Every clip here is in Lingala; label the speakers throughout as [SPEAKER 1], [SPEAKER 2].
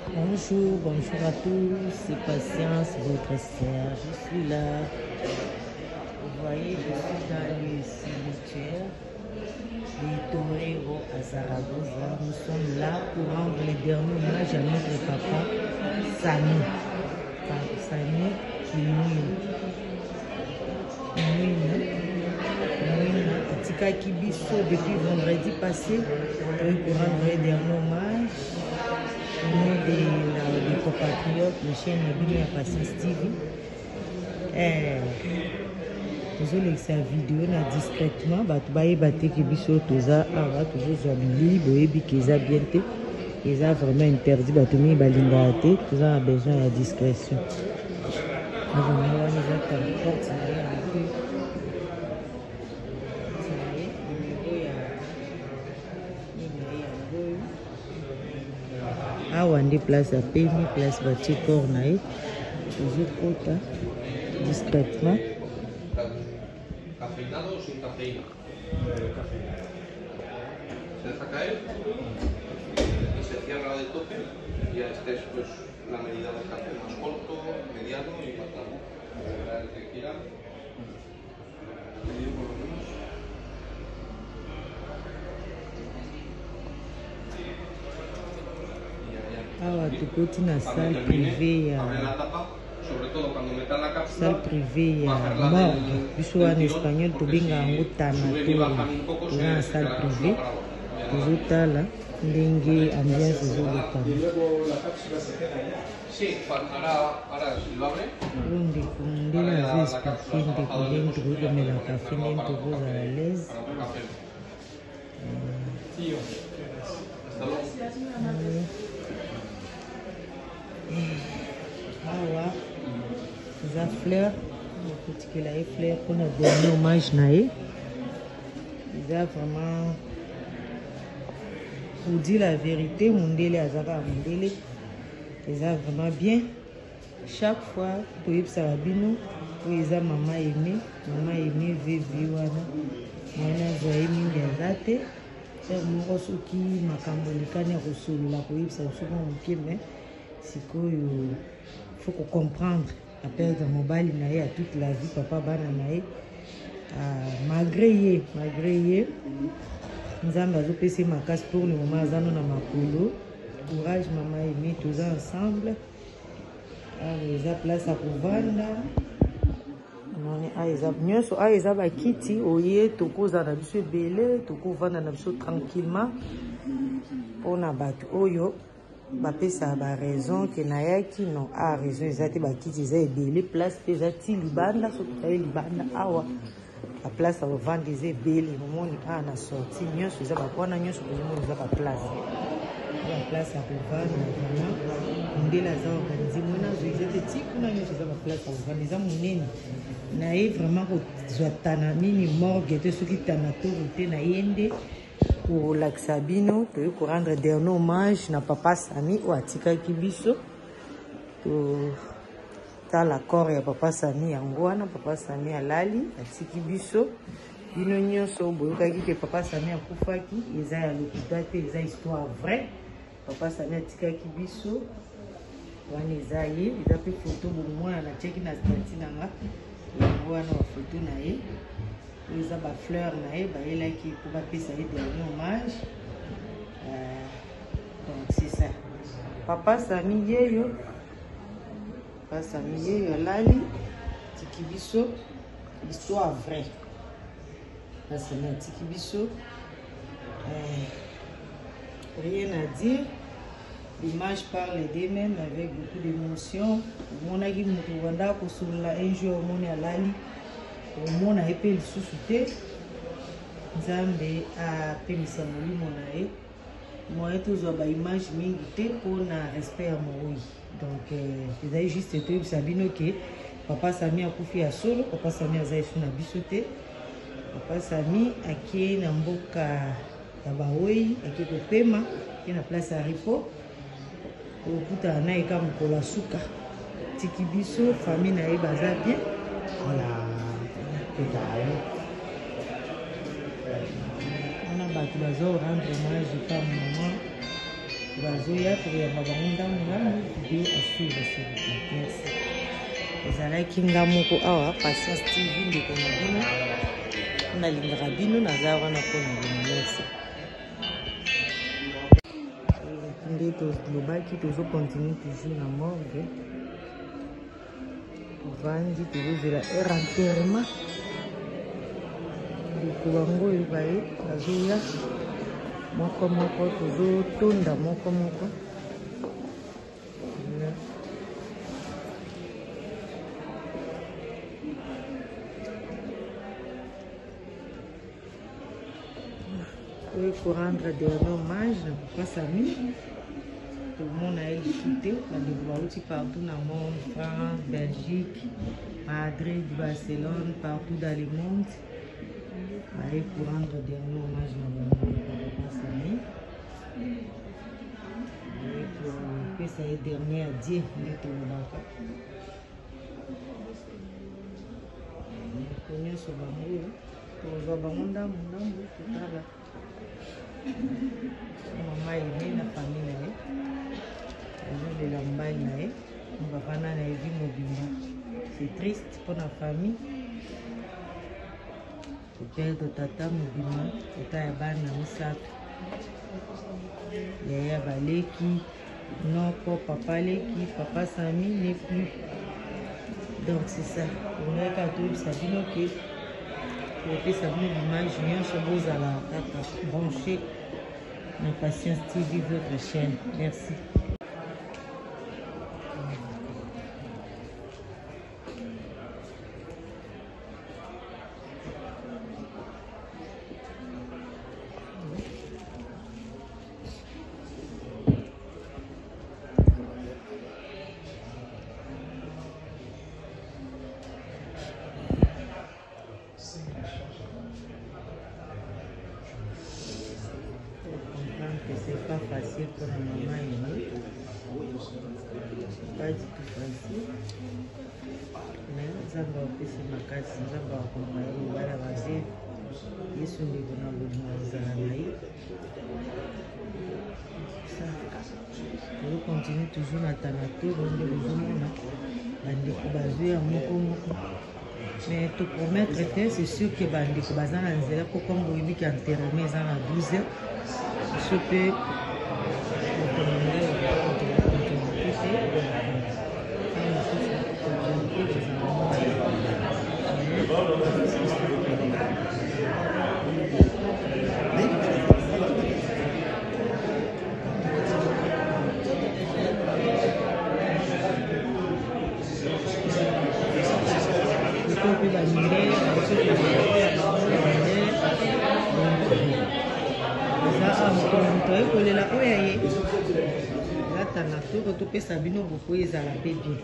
[SPEAKER 1] Bonjour, bonjour à tous, c'est Patience, votre sœur, je suis là. Vous voyez, je suis dans le cimetière des toreros à Zaragoza. Nous sommes là pour rendre les derniers hommages à notre papa, Sami. Sami Atika Kibiso, depuis vendredi passé, pour rendre les derniers hommages. Au nom des compatriotes, le chien Nabini à Patience TV. Désolé que c'est vidéo na discrètement. Batubaye bate Kibiso, toza awa, toujours Zabili, boyebi keza bien te. Keza vraiment interdit, batumi balinga te. Toza a besoin de discrétion. Awa ndi place à Pémi, place Bati Cornaï, toujours kota discrètement.
[SPEAKER 2] ¿Cafeinado o sin cafeína? Se deja caer y se cierra de tope y a este es pues, la medida del café más corto, mediano y más largo. El que quiera, medio por lo menos.
[SPEAKER 1] Awa tukoti na salle privée ya salle privée ya morgue biso en espagnol tobenga yango tanatori eza na salle privée tozotala ndenge ambiance ezolekana oyo ndeko ndenge azo explike ndeko ndenge tokokomela kafe ndenge tokozala l'aise awa eza fleur okotikela ye fleur mpona dernier hommage na ye eza vraiment pour dire la vérité mondele azaka mondele eza vraiment bien chaque fois toyebisaka bino oyo eza mama aimé vevi wana mwana azwaye mingi aza te ser moko soki makambo elekani ya kosolola koyebisa biso mwa moke mais sikoyo faut comprendre la perte de mobile na ye à toute la vie papa bana na ye malgré ye nzambe azopesa makasi pour le moment aza no na makolo courage mama aimé toza ensemble awa eza place ya kovanda nyonso awa eza bakiti oye tokozala na biso ebele tokovanda na biso tranquillement mpona bato oyo bapesa ba raison ke nayaki non raison eza te bakiti eza ebele place te eza ti libanda soki taye libanda awa baplace ya bovanda eza ebele momoni awa na sorti nyonso eza bakwana nyonso kozomona eza baplace ya kovanda vraiment mondele aza organise mwena zo eza te ti kuna nyonso eza baplace ya kovanda eza monene na ye vraiment kozwa tana nini morgue te soki tanatori te na ye nde kolakisa bino toyei korendre dernier hommage na papa Sami oyo atikaki biso tala corps ya papa Sami yango wana papa Sami alali atiki biso bino nyonso boyokaki ke papa Sami akufaki eza ya lokuta te eza histoire vrai papa Sami atikaki biso wana eza ye eza mpe foto bomwana natiaki na stati nanga yango wana bafoto na ye oyo eza bafleur na ye bayelaki mpo bapesa ye dernier hommage donc c'est ça papa Sami yeyo alali atiki biso histoire vrai papa Sami atiki biso rien à dire l'image parle d'elle-même avec beaucoup d'émotion omonaki moto obanda kosolola un jour omoni alali omona ye mpe lisusu te nzambe apemisa molimo na ye moye tozwa baimage mingi te mpona respect ya moroi donc ezali juste toyebisa bino ke papa Sami akufi ya solo papa Sami aza esu na biso te papa Sami akie na mboka ya baoi akie kopema akie na place ya ripo okutana na ye ka mokolo ya suka tiki biso famille na ye baza bien voilà wana bato bazo rendre hommage pa mama bazoya koyamba bango ndango ngambo video assuivre s'il vous plaît. Merci. Ezalaki nga moko awa Patience TV ndeko na bino nalingaka bino naza wana mpona bino. Merci. Nde tolobaki tozocontinue toujours na morgue tovandi tozozela air enterrement ndeko bango oyo baye bazoya moko moko tozotonda moko moko. Pour rendre dernier hommage à Papa Samy. Tout le monde a quitté, on a développé partout dans le monde, France, Belgique, Madrid, Barcelone, partout dans le monde. Allez pour rendre dernier hommage à Papa Samy. Et pour que ça ait dernier à dire, on est au Baka. On connaît ce bambou, pour le bambou dans tout à l'heure. Maman aimé la famille nae azolela mobali na ye papa na ye vi mobimba. C'est triste pour la famille koperdre tata mobimba tata ya bana misato yaya baleki noko papa leki papa Samy n'est plus. Donc c'est ça oyaka toyebisa bino ke kopesa bino l'image nyonso bozala kaka branché na Patience TV, votre chaîne. Merci. C'est pas facile pour la maman aimée. Pas du tout facile. Mais Zamba opesi makasi, Zamba akompaye mobala baze Yesu ndeko na bolingo ozala na ye. Tozo continue toujours na tanateur nde bozomona bandeko bazoya moko moko. Mais te promettre te c'est sûr que bandeko baza na nzela po comme boyebi ki enterrement eza na 12 heures. Je peux kolela oyo ye zatana toko topesa bino boko ezala mpe bien.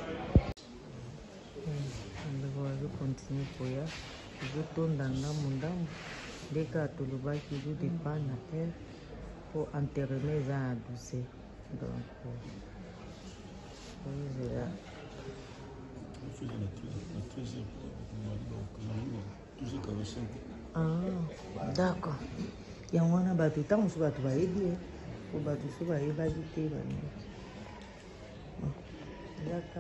[SPEAKER 1] Ndeko bazokontinue koya tozotonda ndambo ndambo ndeka tolobaki ezodepa na terre po enterrement eza na 12 heures. Donc oyezela d'accord yango wana bato ntango mosusu bato bayebi po bato so bayebaki te ezaka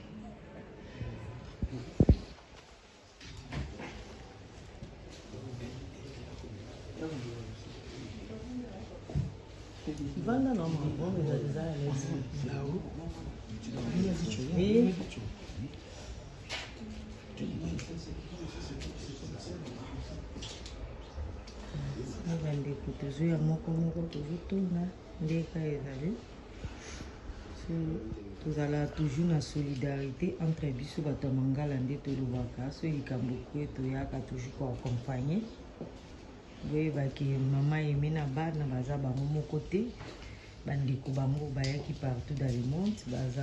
[SPEAKER 1] vanda na mabongo eza bandeko tozoya moko moko tozotonda ndeka ezali tozala toujours na solidarité entre biso bato ya mangala nde tolobaka so likambo kue toyaka toujours koaccompagne boyebaki mama eme na bana baza bango moko te bandeko bango bayaki partout dans le monde baza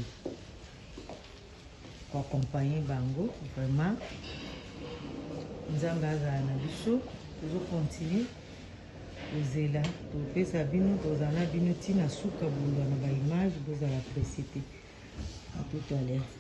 [SPEAKER 1] koaccompagne bango vraiment nzambe azala na biso tozocontinue kozela topesa bino tozala na bino ntina suka bundwa na baimage bozala presse te à tout à l'heure.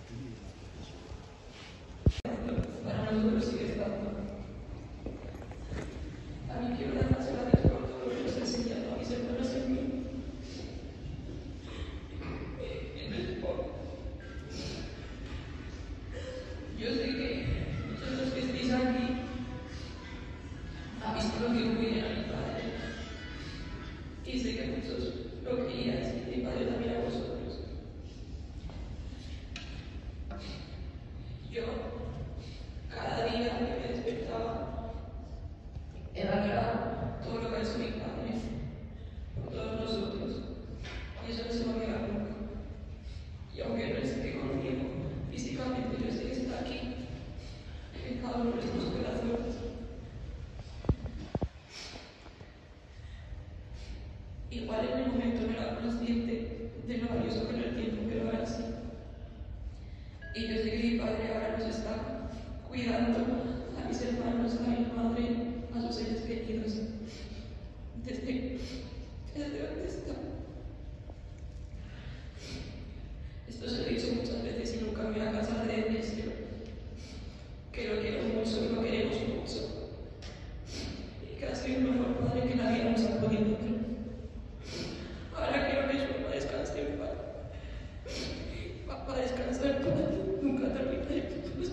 [SPEAKER 3] cambió a casa de Ernesto, que lo quiero mucho y lo queremos mucho, y que ha sido el mejor padre que nadie nos ha podido tener. Ahora quiero que su papá descanse en paz. Papá descansa en paz, nunca terminaré tu paz.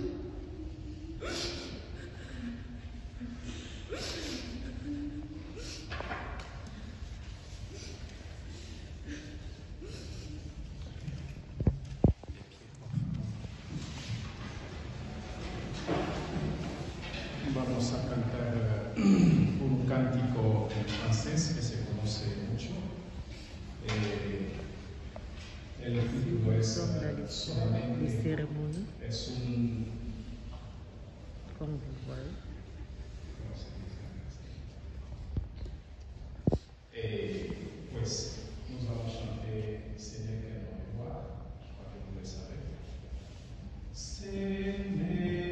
[SPEAKER 4] Vamos a cantar un cántico en francés que se conoce mucho. El título es solamente, es un...
[SPEAKER 1] Como vous voyez.
[SPEAKER 4] Pues nos vamos a chanter Seigneur que nos voit, je crois que vous le savez. Seigneur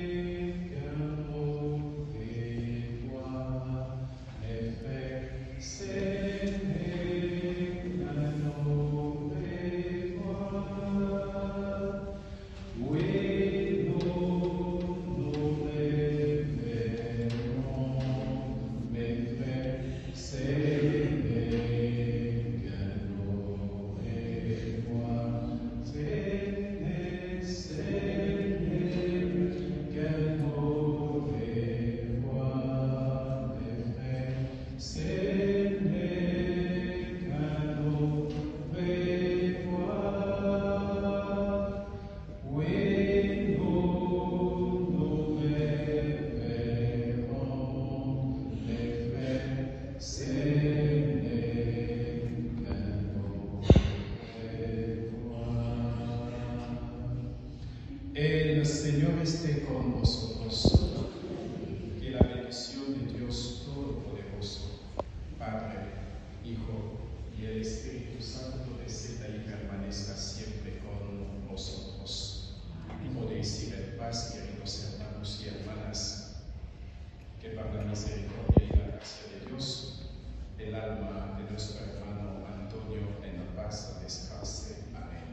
[SPEAKER 4] El Señor esté con vosotros. Que la bendición de Dios Todopoderoso, Padre, Hijo y el Espíritu Santo descienda y permanezca siempre con vosotros. Y podéis ir en paz, queridos hermanos y hermanas, que por la misericordia y la gracia de Dios, el alma de nuestro hermano Antonio en la paz descanse. Amén.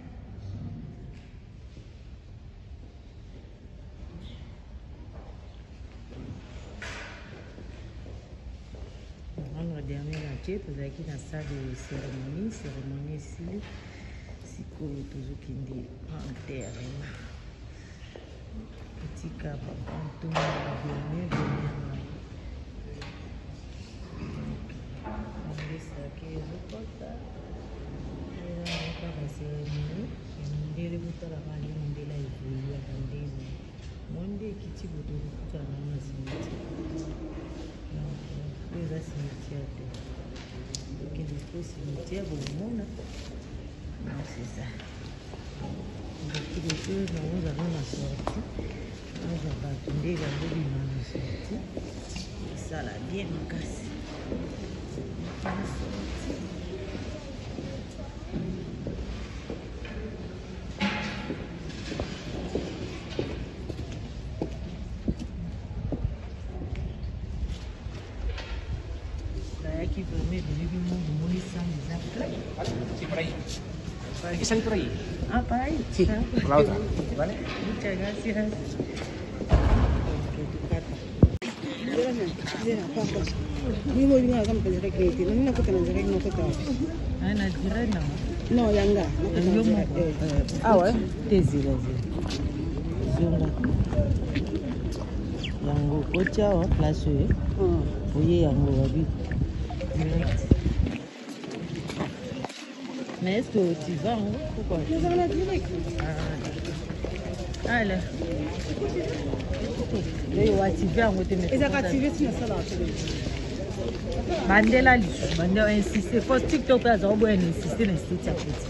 [SPEAKER 1] Dernier natie tozalaki na salle de cérémonie esili sikoyo tozokende enterrement etika babantonga dernier ambesaki ezokota ezaka bacérémonie emondele kotalaka nde mondele evoluaka ndenge monde ekiti boto kokutana na cimetière eza cimetière te okende po cimetière bomona non c'est ça beaucoup de choses nango zanga na sorti aza bato nde bazobima na sorti esala bien makasi na sorti qui permet de vivre le monde de
[SPEAKER 5] Sí, por ahí. Hay que salir por ahí.
[SPEAKER 1] Ah, para ahí.
[SPEAKER 5] Sí, por la otra. ¿Vale?
[SPEAKER 1] Muchas gracias.
[SPEAKER 6] No, yanga.
[SPEAKER 1] Ah ouais? Désir. Yango kocha wa place oye yango wabi direct. Mais est-ce que tu vas en haut? Pourquoi?
[SPEAKER 6] Nous avons la direct.
[SPEAKER 1] Ah là. Là il va activer en haut te mettre.
[SPEAKER 6] Ils ont activé sur la salle.
[SPEAKER 1] Mandela lisu, Mandela insiste. Faut TikTok là, ça va bien insister dans cette activité.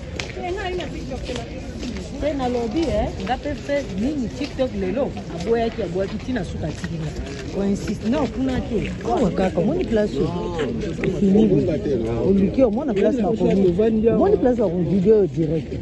[SPEAKER 1] C'est na lobby ngape fait nini TikTok lelo aboyaki tina suka tikina ko insiste non kuna te kwa kaka moni place fini oluki omona place na ko moni place na ko vidéo direct.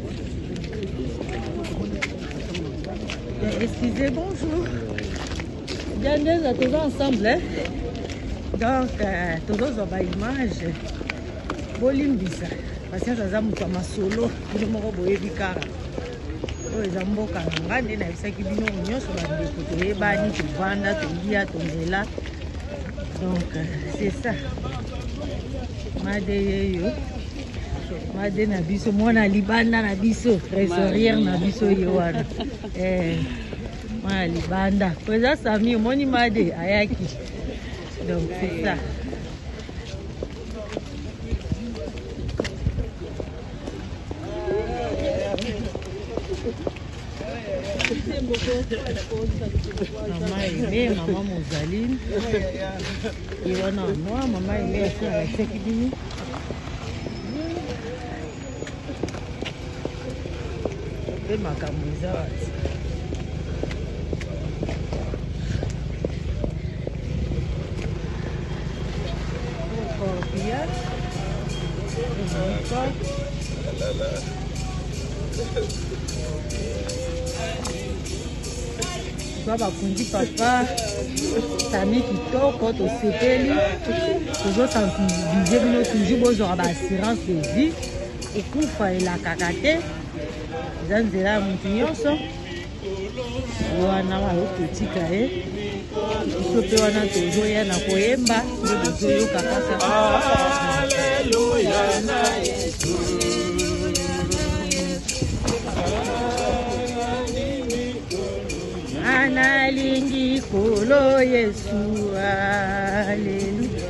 [SPEAKER 1] Excusez, bonjour. Bien tous ensemble donc tous on va image bolimbisa parce que ça za mutu masolo ile moko boyebi kara oyo eza mboka na nga nde nayebisaki bino nyonso bandeko toyebani tovanda tolia tomela donc c'est ça made yeyo made na biso mwana libanda na biso trésorière na biso ye wana mwana libanda po eza sami omoni made ayaki donc c'est ça. Maman aimée, maman Mosaline. Et voilà, moi, maman aimée, elle a fait qui et ma camisa. Bakundi papa sami kitoko tosepeli tozosensibilize bino toujours bozwaka baassurance de vie okufa elakaka te eza nzela ya motu nyonso wana bayokotika ye biso mpe wana tozoya na koyemba nde bozoyoka kaka analingi kolo Yesu haleluya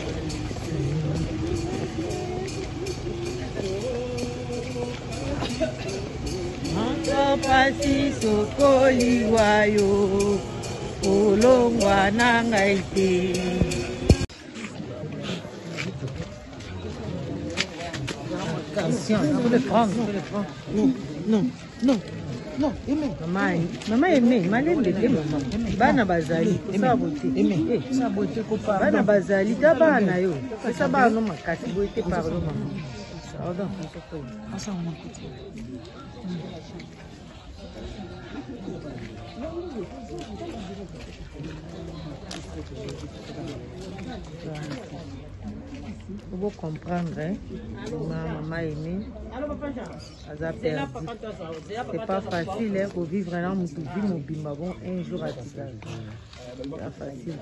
[SPEAKER 1] pasi sokoliwa yo olongwa na ngai te. Attention, il faut le prendre. Non, non, non, aimé. Maman aimé, malembe te maman. Bana bazali, ça beauté. Aimé, ça beauté ko parle. Bana bazali, ta bana yo. Ça ba no makasi beauté parle maman. Pardon, ça on a côté. Vous comprendre, hein? Maman aimée, c'est pas facile hein, pour vivre dans mon bimba bon un jour à Tigali. C'est pas facile.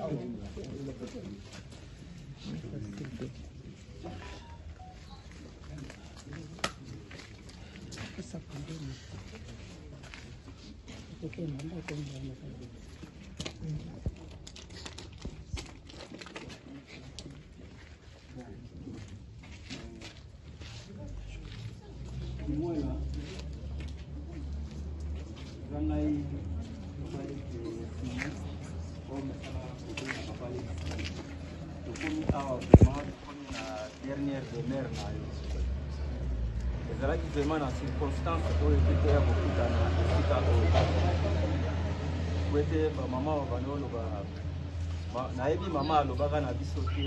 [SPEAKER 7] dernière demeure na yo ezalaki vraiment na circonstance oyo ete ya kokutana esika oyo po ete bamama babandi oloba nayebi mama alobaka na biso te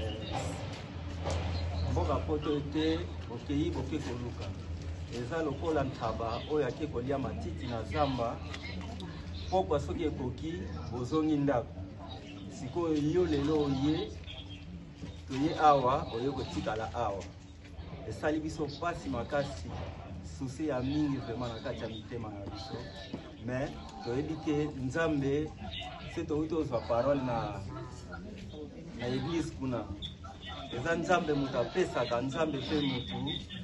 [SPEAKER 7] mboka poto ete okei boke koluka eza lokola ntaba oyo ake kolia matiti na zamba pokwa soki ekoki bozongi ndako sikoyo yo lelo oye toye awa oye kotikala awa esali biso pasi makasi susi ya mingi vraiment na kati ya mitema na biso mais toyebi ke nzambe se touti ozwa parole na église kuna eza nzambe moto apesaka nzambe mpe motu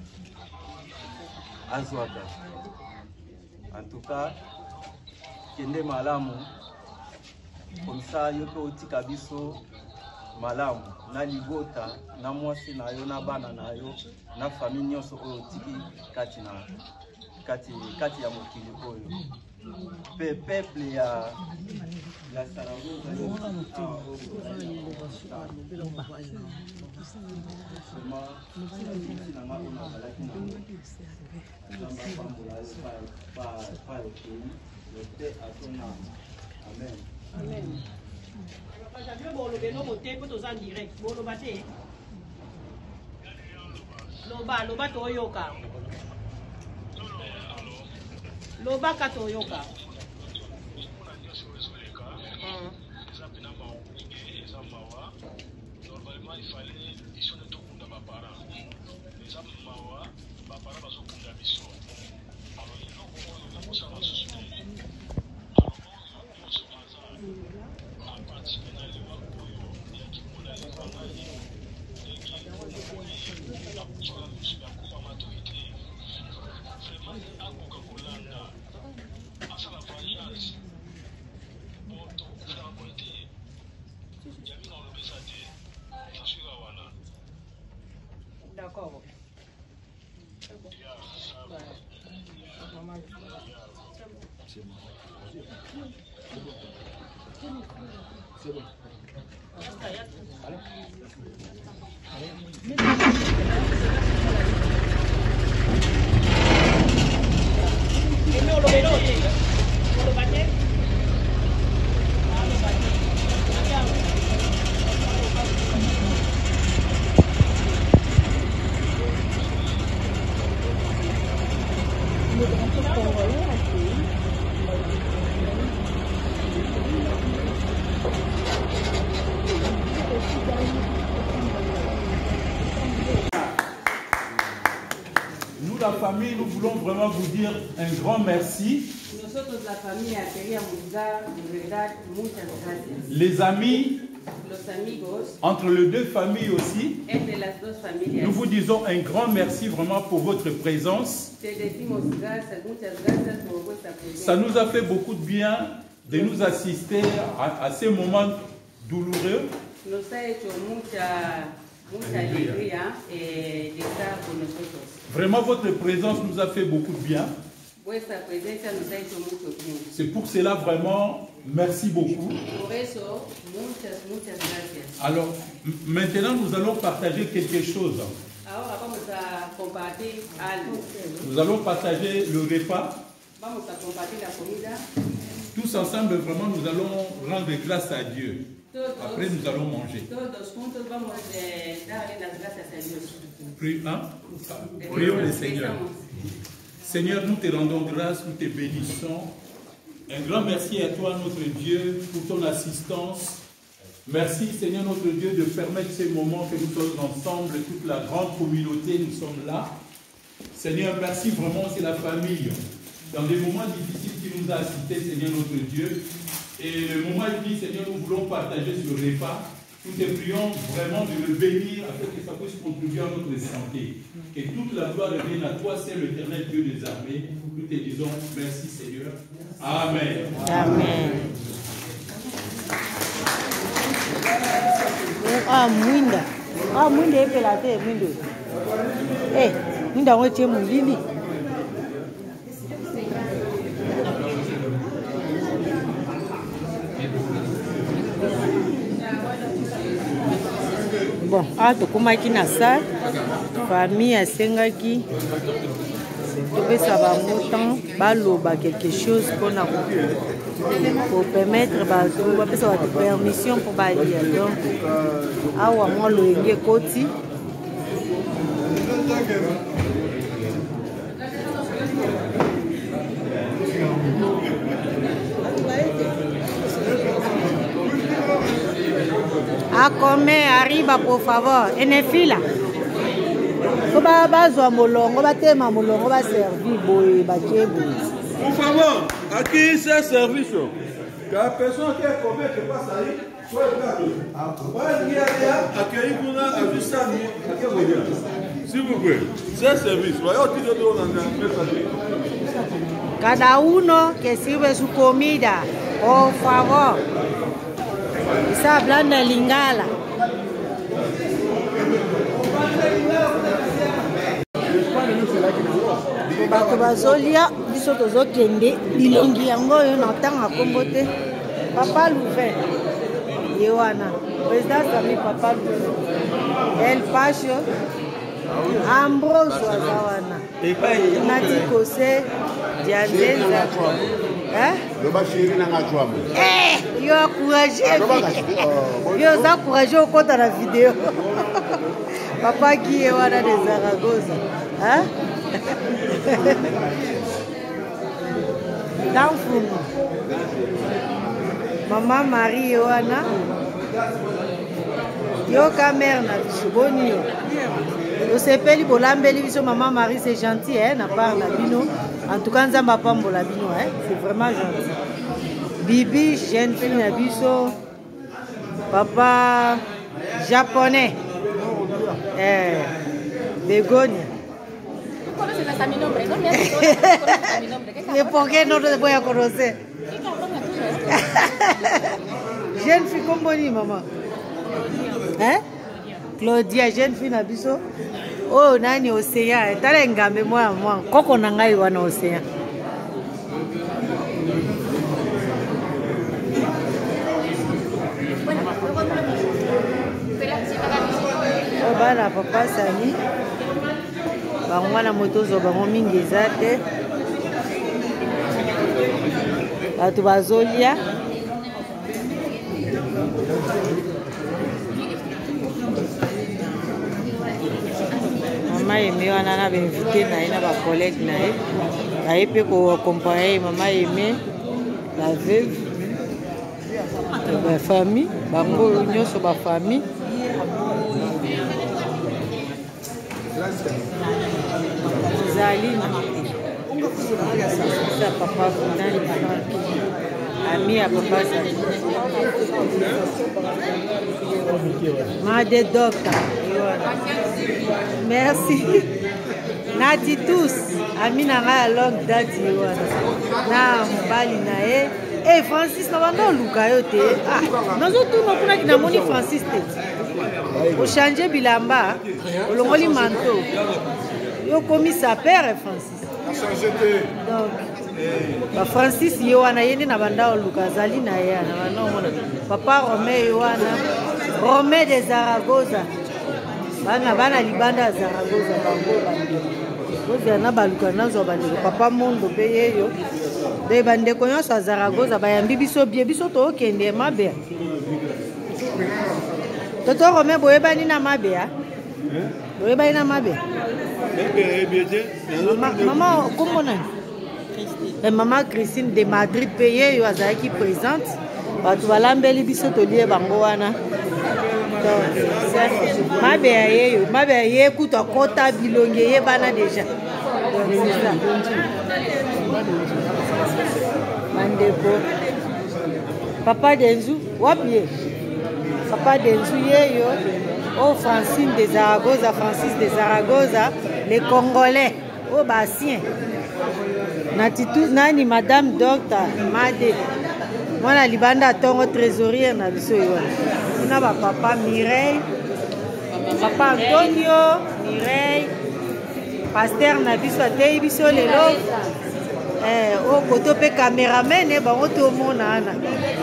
[SPEAKER 7] azwaka en tout cas kende malamu komsa yo mpe otika biso malamu na libota na mwasi na yo na bana na yo na famille nyonso oyo otiki kati ya mokili oyo pe peuple ya Saragossa amen. Amen.
[SPEAKER 6] J'avais mon lobé no monté pour tous en direct. Mon lobaté. Loba toyoka. Loba katoyoka.
[SPEAKER 8] Normalement, il fallait ici on est tout le monde à parents. Les hommes mawa, parents sont comme d'habitude. Alors ils ont
[SPEAKER 6] D'accord.
[SPEAKER 5] C'est bon.
[SPEAKER 9] Nous, la famille, nous voulons vraiment vous dire un grand merci.
[SPEAKER 10] Nosotros, la familia, queríamos dar de verdad muchas gracias.
[SPEAKER 9] Les amis,
[SPEAKER 10] Los amigos,
[SPEAKER 9] entre les deux familles aussi,
[SPEAKER 10] entre las dos familias,
[SPEAKER 9] nous vous disons un grand merci vraiment pour votre présence.
[SPEAKER 10] te decimos gracias, muchas gracias por vuestra presencia.
[SPEAKER 9] Ça nous a fait beaucoup de bien de nous assister à ces moments douloureux.
[SPEAKER 10] Nos ha hecho mucha alegría de estar con nosotros.
[SPEAKER 9] Vraiment, votre présence nous a fait beaucoup de bien.
[SPEAKER 10] Vuestra presencia nos ha hecho mucho bien.
[SPEAKER 9] C'est pour cela vraiment, merci beaucoup.
[SPEAKER 10] Por eso, muchas gracias.
[SPEAKER 9] Alors, maintenant, nous allons partager quelque chose.
[SPEAKER 10] Ahora vamos a compartir algo.
[SPEAKER 9] Nous allons partager le repas.
[SPEAKER 10] Vamos a compartir la comida.
[SPEAKER 9] Tous ensemble, vraiment, nous allons rendre grâce à Dieu. Après, nous allons manger.
[SPEAKER 10] Todos juntos vamos a darle las gracias a Dios.
[SPEAKER 9] Prions le Seigneur. Seigneur, nous te rendons grâce, nous te bénissons. Un grand merci à toi, notre Dieu, pour ton assistance. Merci, Seigneur, notre Dieu, de permettre ces moments que nous sommes ensemble, toute la grande communauté, nous sommes là. Seigneur, merci vraiment, c'est la famille. Dans des moments difficiles qui nous a assistés, Seigneur, notre Dieu. Et le moment est venu, Seigneur, nous voulons partager ce repas. Nous te prions vraiment de le bénir afin que ça puisse contribuer à notre santé. Que toute la gloire revienne à toi, c'est l'Éternel Dieu des armées. Nous te disons merci, Seigneur. Amen.
[SPEAKER 1] Amen. Ah, Mwinda. Ah, Mwinda est la terre, Mwinda. Eh, Mwinda, on est Mwinda. Bon, tokomaki na salle, famille asengaki topesa bango temps baloba quelque chose mpona pour permettre bazo bapesa bato permission mpo balia. Donc awa mwa loyenge ekoti a comer, arriba por favor, en el fila. Koba bazwa molongo, batema molongo, ba servi boye, ba kebo.
[SPEAKER 11] Por favor, aquí c'est service. Que la personne qui est commée qui passe ahí, soit s'il vous plaît, c'est service.
[SPEAKER 1] Cada uno que sirve su comida, por favor. Isa blanda lingala. Bato bazolia biso tozokende bilongi yango oyo na ntango akombo te. Papa Louvain ye wana président Sami Papa Louvain El Pacho Ambrose aza wana nati kose dianzenza yo encouragé yo oza encouragé okota na video papa ki ye wana de Zaragoza Danfumu Maman Marie wana yoka mère na biso boni yo osepeli bolambeli biso Maman Marie, c'est gentil na part na bino. En tout cas nzamba pambola bino c'est vraiment gentil. Bibi jeune fille na biso papa japonais Begonia
[SPEAKER 12] conoces hasta mi nombre, no me has dicho hasta mi nombre.
[SPEAKER 1] ¿Y por qué no te voy a conocer?
[SPEAKER 12] ¿Qué cabrón es tuyo?
[SPEAKER 1] Jeune fille, comment dit maman? Hein? Claudia, jeune fille na biso. Oh, nani Océan. Tala ngambe moi. Koko na ngai wana Océan. Oh, bana papa Sami. Bango wana moto zo bango mingi eza te. Bato bazolia. Mama Aimé wana na invité na ye na ba collègue na ye. Aye pe ko accompagner Mama Aimé, la veuve, la famille, bango nyonso ba famille. Zaline. Ça papa Nani ami à papa Sami. Made docteur. Merci. Nati tous. Ami na nga longue date wana. Na mbali na ye. Eh Francis na bando luka yo te. Ah, nazo tu no kuna kina moni Francis te. O changer bilamba, o longoli manteau. Yo komi sa père Francis. Donc ba Francis yo wana yende na banda luka zali na ye na bana mona. Papa Romé yo wana. Romé de Zaragoza. Bana libanda Zaragoza bango bande. Oza na baluka nazo bande papa mondo pe yeyo. De bande ko nyonso Zaragoza bayambi biso bie biso to kende mabe. Toto Romé boyebani na mabe ha? Boyebani na mabe. Maman comment nani? Maman Christine de Madrid pe yeyo azaki présente. Bato balambeli biso to lie bango wana. Mabe yeyo, mabe ye kuta kota bilonge ye bana déjà. Mandeko. Papa Denzu, wapi? Papa Denzu yeyo. Oh Francine de Zaragoza, Francis de Zaragoza, les Congolais. Oh Bassien. Natitu nani Madame Docteur Made. Mwana libanda tongo trésorier na biso yo. Na ba papa Mireille, papa Antonio, Mireille, pasteur na biso te biso lelo. O koto pe cameraman e ba oto mona ana.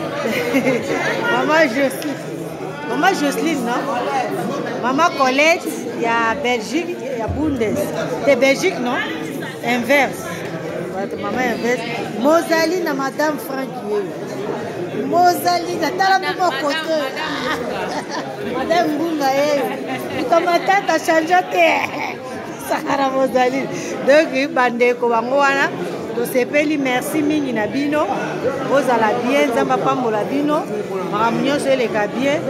[SPEAKER 1] Maman Jocelyne, non? Maman Colette, il y a Belgique, il y a Bundes. C'est Belgique, non? Inverse. Maman inverse. Mosaline à Madame Franck. Mosaline, t'as la même côté. Madame Bunga, comme ma tante a changé. Sahara Mosaline. Donc, bande Kobangoana. To sepeli merci mingi na bino ozala bien nzamba pambola bino makambo so eleka bien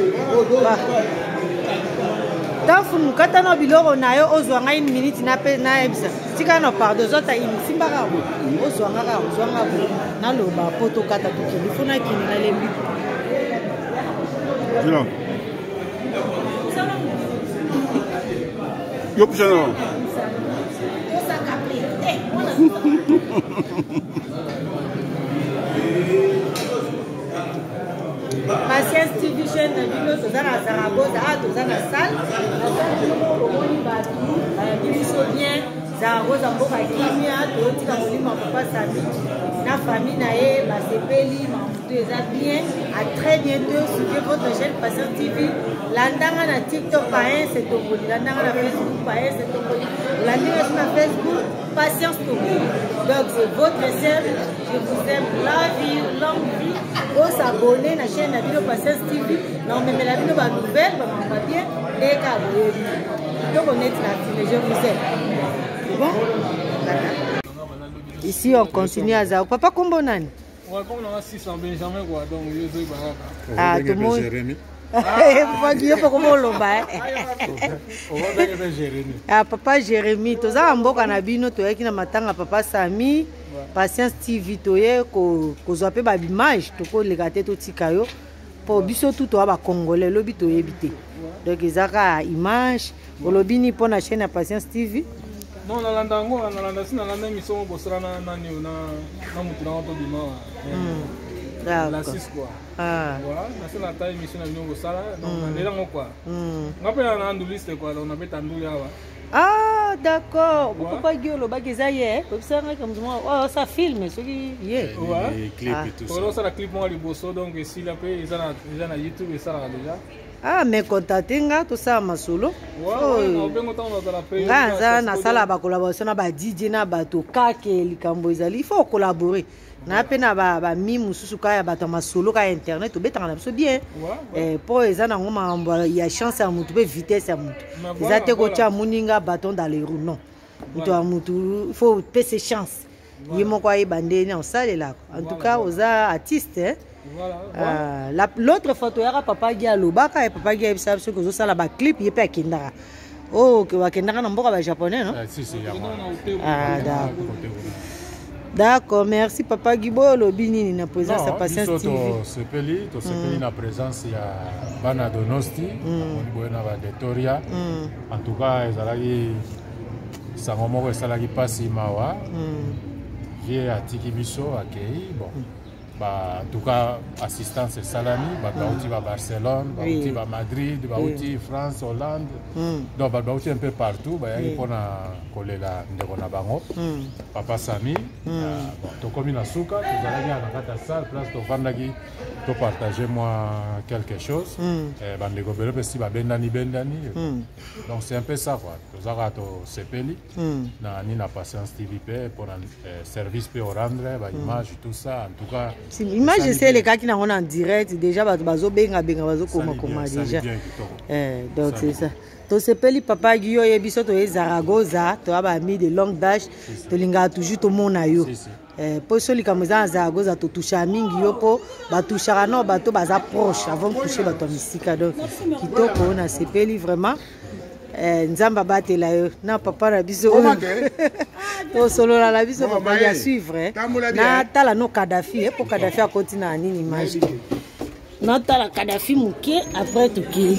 [SPEAKER 1] tafunu kata no biloko na yo ozwa ngai une minute na pe na ebisa tika no pardon zota imisimbaka ozwa ngaka ozwanga bo na loba poto kata tukili funa kini na lembi
[SPEAKER 11] non yo pishana
[SPEAKER 1] Patience TV chaîne de Bino, Tozana Zaragoza, Tozana Salle, bien, Zaragoza Mboka Kimia, Totika Molima Papa Sami, na famille Nae, Basepeli, Mamoutou, bien. À très bientôt sur votre chaîne Patience TV. Landanga na TikTok, Païen, c'est Topoli. Landanga na Facebook, Païen, c'est Topoli. Landanga na Facebook, Patience Topoli. Donc c'est votre chaîne. Je vous aime, love you, long vie. Vous s'abonner à la chaîne Nabilo Patience TV. Non, mais la vidéo va nouvelle, va bien. Les cas, donc on est là, je vous aime. C'est bon? Ici on continue à Zao. Papa Kombonani?
[SPEAKER 5] Ouais, comme on a 600 Benjamin, quoi, donc je suis
[SPEAKER 1] ah, tout le monde. Ah, papa Jérémy, tu as un bon canabino, tu as un matanga papa Sami, Patience TV, tu as un image, tu as les gâteaux tout tikayo, pour biso tout toi congolais, lobi tu éviter. Donc ils ont une image, pour le bini pour la chaîne Patience TV.
[SPEAKER 13] Non, nalanda si nalanda émission bosala na mutu na oto bima. La 6 quoi. Ah. Voilà, na ta émission na bino bosala, donc na ngo quoi. Ngapela na anduliste quoi, on avait tanduli awa.
[SPEAKER 1] Ah, d'accord. Pourquoi Guillaume Bageza hier? Ça filme, ce qui est.
[SPEAKER 13] Ouais. Clip et tout ça. Pour ça, la clip moi les bosso donc si la paix ils ont na YouTube et ça déjà.
[SPEAKER 1] Ah, mais contactinga tout ça masolo.
[SPEAKER 13] Ouais, on bien content dans la paix.
[SPEAKER 1] Nga na sala ba collaboration na ba DJ na ba to kake likambo ezali, il faut collaborer. Na pena ba mi mususu ka ya bato masolo ka internet obetanga na biso bien. Pour eza na ngoma ya chance ya mutu be vitesse ya mutu. Eza te ko tia muninga bâton dans les roues non. Mutu a mutu il faut payer chance. Yimo kwa ibande na osalela. En tout cas oza artiste hein. Voilà. L'autre photo yara papa Guy alobaka et papa Guy ebisa biso ko zo sala ba clip yepe akindara. Oh que wakendara na mboka ba japonais non?
[SPEAKER 11] Si ya moi.
[SPEAKER 1] Ah d'accord. D'accord, merci Papa Gibo Lobini na présence à Patience TV.
[SPEAKER 11] Sepeli na présence ya Bana Donosti, Boena ba Detoria. En tout cas, ezalaki sango moko esalaki pasi mawa. Vie atiki biso akei bon. En tout cas, assistance salami, bauti va Barcelone, bauti va Madrid, bauti France, Hollande. Donc bauti un peu partout, il faut kolela ndekona bango. Papa Sami, to komi na suka, to zalaki na kata salle, place to vandaki, to partager moi quelque chose. Bandeko belo pesi ba bendani. Donc c'est un peu ça quoi. To zaka to sepeli na ni na Patience TV pour un service pe rendre, ba image tout ça. En tout cas
[SPEAKER 1] l'image c'est les cas qui n'ont en direct déjà bazo benga bazo koma déjà donc c'est ça to sepeli papa Guyo yebiso to Zaragoza to aba ami de longue date to linga toujours to mona yo po soli comme ça Zaragoza to toucha mingi yo po ba touchara no bato baza proche avant de toucher bato misika donc kitoko na sepeli vraiment nzamba batela yo na papa na biso to solo la biso papa ya suivre na tala no Kadhafi pour Kadhafi a continuer à nini image na tala Kadhafi muke après tout qui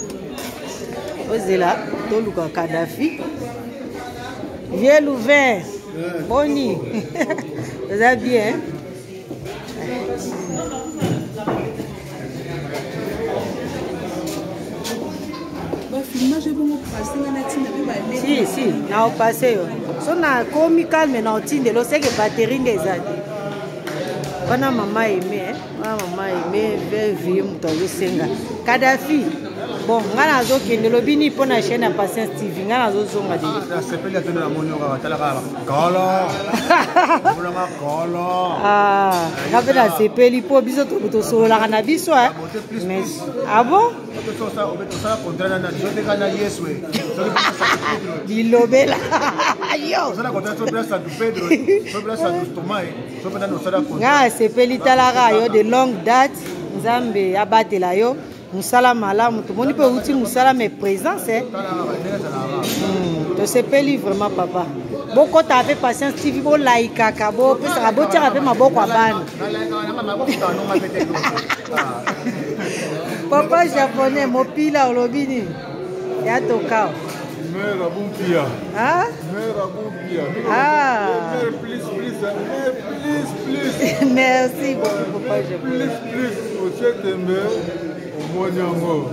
[SPEAKER 1] ozela to luka Kadhafi vieux Louvain boni ça bien si na passé so na komi calme na otinde lo c'est que batterie des années bana maman aimé vie muto senga Kadhafi bon ngana zo kende lobini po na chaîne ya Patience TV ngana zo zonga de
[SPEAKER 14] na sepeli atona na monyoka talaka kala
[SPEAKER 1] ah ngapela sepeli po biso to solola na biso mais ah bon Bilobela nga sepeli talaka yo de longue date nzambe abatela yo musala malamu tomoni pe uti musala mais présence to sepeli vraiment papa boko ta fait Patience TV bo laika ka bo pesa bo tira pe maboko abana papa japonais mopila olobini ya toka
[SPEAKER 11] mera bumpia
[SPEAKER 1] ah
[SPEAKER 11] mera bumpia
[SPEAKER 1] ah
[SPEAKER 11] please
[SPEAKER 1] merci beaucoup papa japonais
[SPEAKER 11] please ochetembe omonyango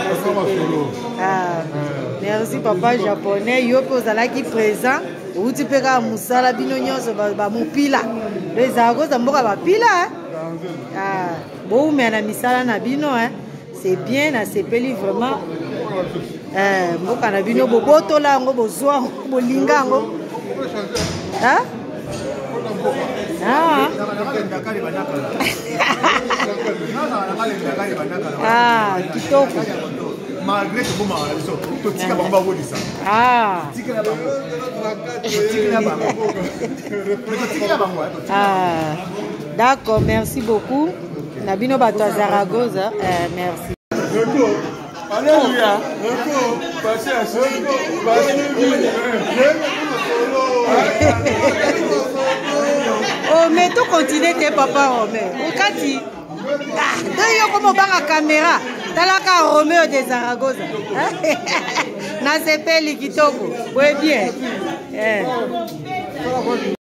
[SPEAKER 1] merci papa japonais yo pe ozalaki présent outi pe ka musala bino nyonso ba mopila les agos mboka bapila boumia na misala na bino c'est bien na sepeli vraiment mboka na bino bobotola yango bozwa bolinga yango kitoko
[SPEAKER 14] malgré que vous m'avez dit tout ce que vous m'avez dit ça
[SPEAKER 1] d'accord merci beaucoup Nabino bato à Zaragoza merci
[SPEAKER 11] alléluia
[SPEAKER 1] oh mais tu continues tes papa Romain okati yo comme banga caméra talaka Roméo de Zaragoza na sepeli kitoko ouais bien Eh.